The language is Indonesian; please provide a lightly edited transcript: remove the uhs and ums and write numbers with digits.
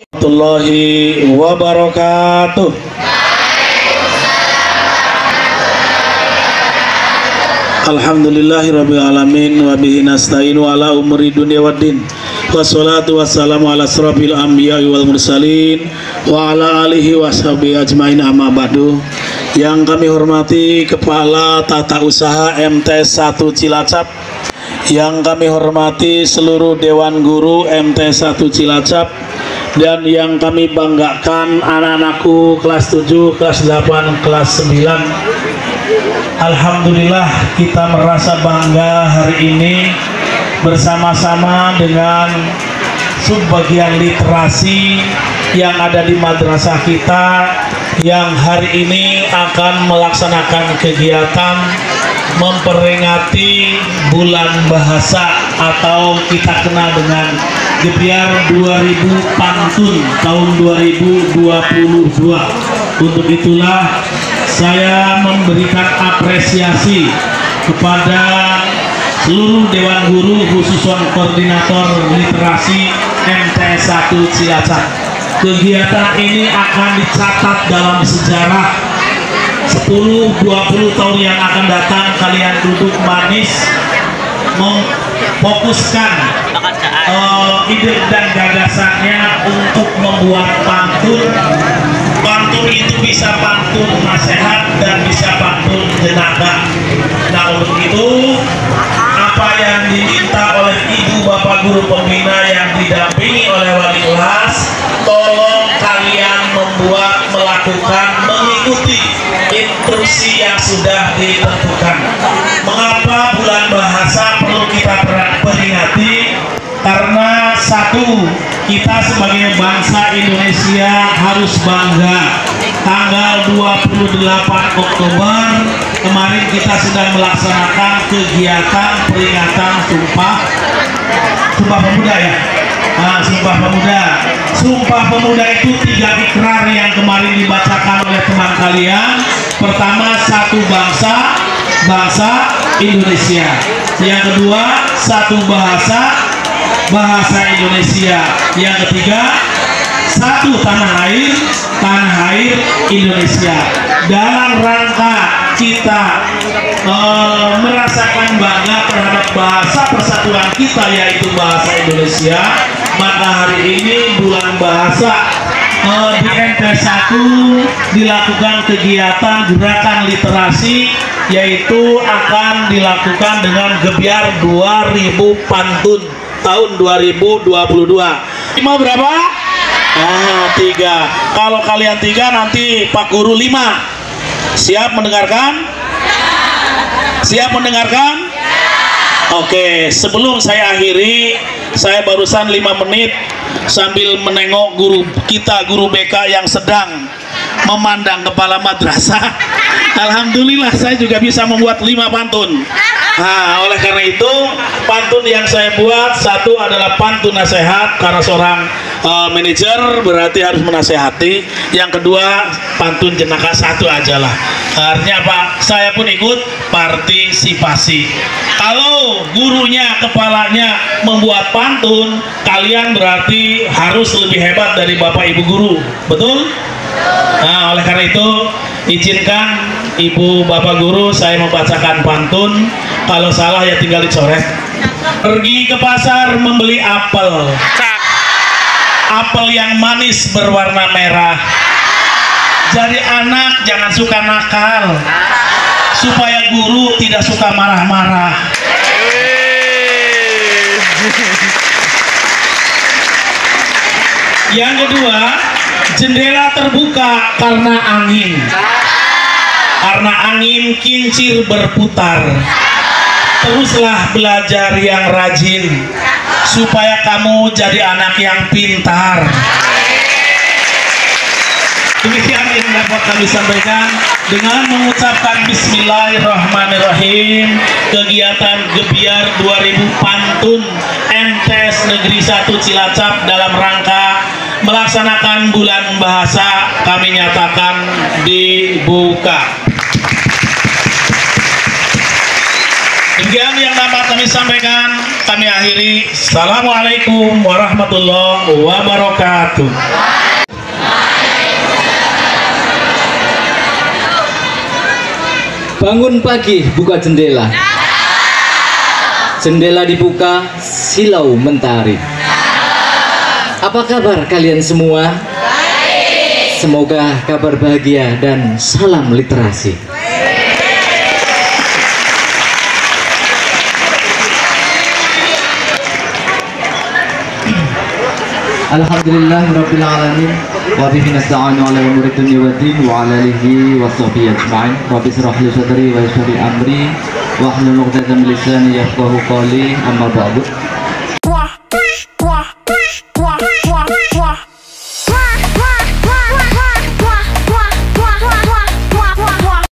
warahmatullahi wabarakatuh. Alhamdulillahirabbil alamin wa bihi nasta'inu ala umuri dunya waddin. Wassalatu wassalamu ala asrofil anbiya'i wal mursalin wa ala alihi washabihi ajmain, amma ba'du. Yang kami hormati Kepala Tata Usaha MTS 1 Cilacap, yang kami hormati seluruh Dewan Guru MTS 1 Cilacap, dan yang kami banggakan anak-anakku kelas 7, kelas 8, kelas 9. Alhamdulillah kita merasa bangga hari ini bersama-sama dengan subbagian literasi yang ada di madrasah kita, yang hari ini akan melaksanakan kegiatan memperingati bulan bahasa atau kita kenal dengan Gebiar 2000 Pantun tahun 2022. Untuk itulah saya memberikan apresiasi kepada seluruh Dewan Guru, khususnya Koordinator Literasi MTS 1 Cilacap. Kegiatan ini akan dicatat dalam sejarah 10-20 tahun yang akan datang. Kalian duduk manis memfokuskan ide dan gagasannya untuk membuat pantun. Pantun itu bisa pantun nasihat dan bisa pantun jenaka. Nah, untuk itu apa yang diminta oleh ibu bapak guru pembina yang didampingi oleh wali kelas, tolong kalian melakukan, mengikuti instruksi yang sudah ditentukan. Mengapa bulan bahasa perlu kita peringati? Karena satu, kita sebagai bangsa Indonesia harus bangga. Tanggal 28 Oktober kemarin kita sedang melaksanakan kegiatan peringatan Sumpah Pemuda ya. Sumpah Pemuda. Sumpah Pemuda itu 3 ikrar yang kemarin dibacakan oleh teman kalian. Pertama, satu bangsa Indonesia. Yang kedua, satu bahasa Indonesia. Yang ketiga, satu tanah air Indonesia. Dalam rangka kita merasakan bangga terhadap bahasa persatuan kita, yaitu bahasa Indonesia, maka hari ini bulan bahasa di MTS 1 dilakukan kegiatan gerakan literasi, yaitu akan dilakukan dengan Gebiar 2000 Pantun tahun 2022. 5 berapa? 3. Kalau kalian 3, nanti Pak Guru 5. Siap mendengarkan? Siap mendengarkan? Oke, sebelum saya akhiri, saya barusan 5 menit sambil menengok guru kita, guru BK yang sedang memandang kepala madrasah. Alhamdulillah saya juga bisa membuat 5 pantun. Oleh karena itu, pantun yang saya buat, satu adalah pantun nasihat, karena seorang manajer berarti harus menasehati. Yang kedua, pantun jenaka, satu aja lah. Artinya apa? Saya pun ikut partisipasi. Kalau gurunya, kepalanya membuat pantun, kalian berarti harus lebih hebat dari bapak ibu guru. Betul? Oleh karena itu, izinkan ibu bapak guru saya membacakan pantun. Kalau salah ya tinggal dicoret. Pergi ke pasar membeli apel. Apel yang manis berwarna merah. Jadi anak jangan suka nakal, supaya guru tidak suka marah-marah. Yang kedua, jendela terbuka karena angin. Karena angin kincir berputar. Teruslah belajar yang rajin, supaya kamu jadi anak yang pintar. Demikian yang dapat kami sampaikan. Dengan mengucapkan Bismillahirrahmanirrahim, kegiatan Gebiar 2000 Pantun MTS Negeri 1 Cilacap dalam rangka melaksanakan bulan bahasa kami nyatakan dibuka. Demikian yang dapat kami sampaikan. kami akhiri. Assalamualaikum warahmatullahi wabarakatuh. Bangun pagi, buka jendela. Jendela dibuka, silau mentari. Apa kabar kalian semua? Semoga kabar bahagia dan salam literasi. Alhamdulillahirabbil alamin wa bihi nasta'inu ala umuri dunya waddin wa ala alihi wa sahbihi ajma'in. Rabbi shrah li sadri wa yassir li amri wa hlul 'uqdatam min lisani yafqahu qawli. Amma ba'du.